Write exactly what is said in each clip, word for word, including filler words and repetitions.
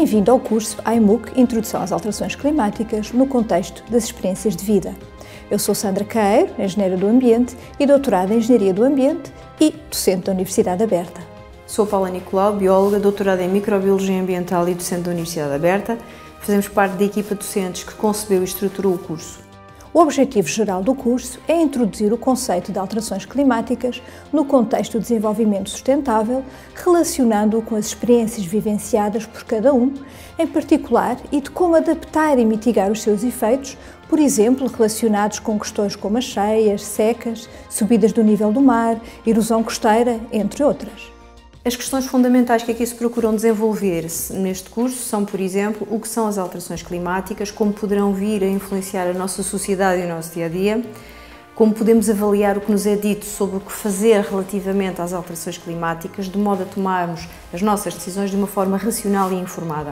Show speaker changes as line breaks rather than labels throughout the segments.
Bem-vindo ao curso I M U C Introdução às Alterações Climáticas no contexto das experiências de vida. Eu sou Sandra Caeiro, engenheira do ambiente e doutorada em Engenharia do Ambiente e docente da Universidade Aberta.
Sou Paula Nicolau, bióloga, doutorada em Microbiologia Ambiental e docente da Universidade Aberta. Fazemos parte da equipa de docentes que concebeu e estruturou o curso.
O objetivo geral do curso é introduzir o conceito de alterações climáticas no contexto do desenvolvimento sustentável, relacionando-o com as experiências vivenciadas por cada um, em particular, e de como adaptar e mitigar os seus efeitos, por exemplo, relacionados com questões como as cheias, secas, subidas do nível do mar, erosão costeira, entre outras.
As questões fundamentais que aqui se procuram desenvolver neste curso são, por exemplo, o que são as alterações climáticas, como poderão vir a influenciar a nossa sociedade e o nosso dia-a-dia, como podemos avaliar o que nos é dito sobre o que fazer relativamente às alterações climáticas, de modo a tomarmos as nossas decisões de uma forma racional e informada,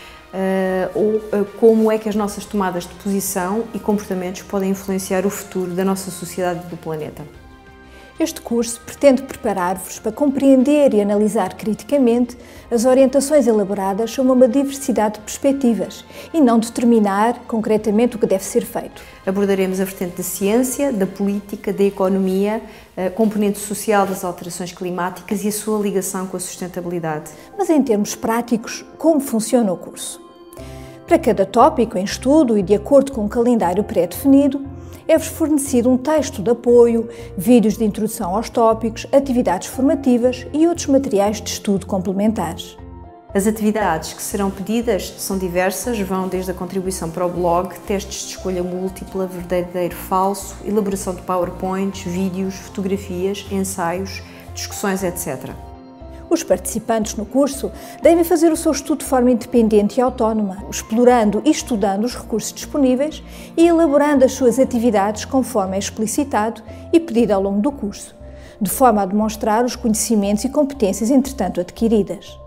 uh, ou uh, como é que as nossas tomadas de posição e comportamentos podem influenciar o futuro da nossa sociedade e do planeta.
Este curso pretende preparar-vos para compreender e analisar criticamente as orientações elaboradas sobre uma diversidade de perspectivas e não determinar concretamente o que deve ser feito.
Abordaremos a vertente da ciência, da política, da economia, a componente social das alterações climáticas e a sua ligação com a sustentabilidade.
Mas em termos práticos, como funciona o curso? Para cada tópico em estudo e de acordo com um calendário pré-definido, é-vos fornecido um texto de apoio, vídeos de introdução aos tópicos, atividades formativas e outros materiais de estudo complementares.
As atividades que serão pedidas são diversas, vão desde a contribuição para o blog, testes de escolha múltipla, verdadeiro-falso, elaboração de PowerPoints, vídeos, fotografias, ensaios, discussões, etcétera.
Os participantes no curso devem fazer o seu estudo de forma independente e autónoma, explorando e estudando os recursos disponíveis e elaborando as suas atividades conforme é explicitado e pedido ao longo do curso, de forma a demonstrar os conhecimentos e competências entretanto adquiridas.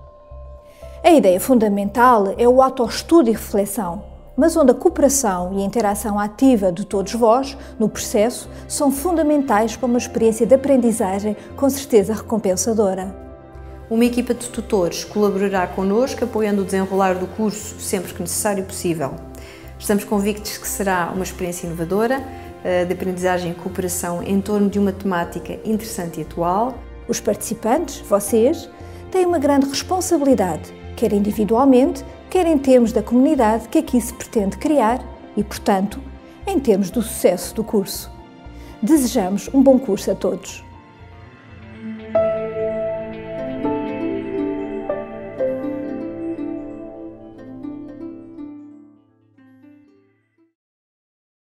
A ideia fundamental é o autoestudo e reflexão, mas onde a cooperação e a interação ativa de todos vós no processo são fundamentais para uma experiência de aprendizagem com certeza recompensadora.
Uma equipa de tutores colaborará connosco, apoiando o desenrolar do curso sempre que necessário e possível. Estamos convictos que será uma experiência inovadora, de aprendizagem e cooperação em torno de uma temática interessante e atual.
Os participantes, vocês, têm uma grande responsabilidade, quer individualmente, quer em termos da comunidade que aqui se pretende criar e, portanto, em termos do sucesso do curso. Desejamos um bom curso a todos.